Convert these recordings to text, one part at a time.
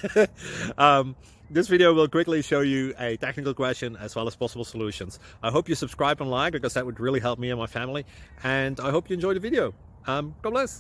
This video will quickly show you a technical question as well as possible solutions. I hope you subscribe and like, because that would really help me and my family. And I hope you enjoy the video. God bless.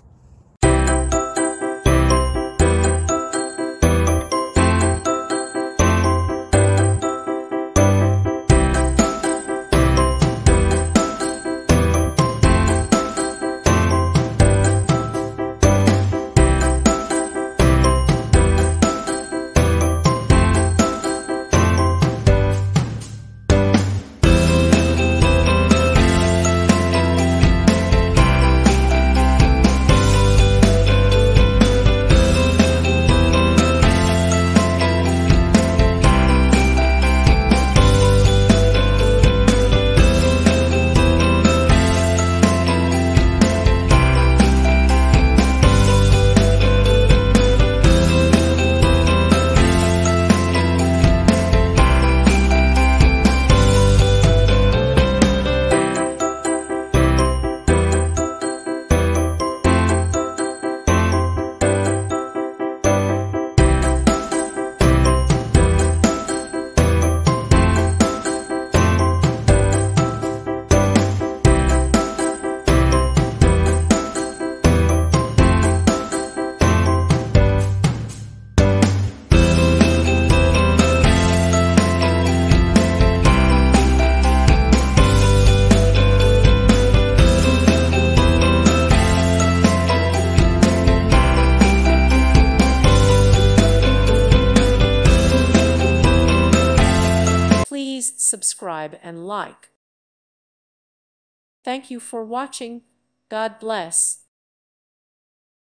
Please subscribe and like. Thank you for watching. God bless.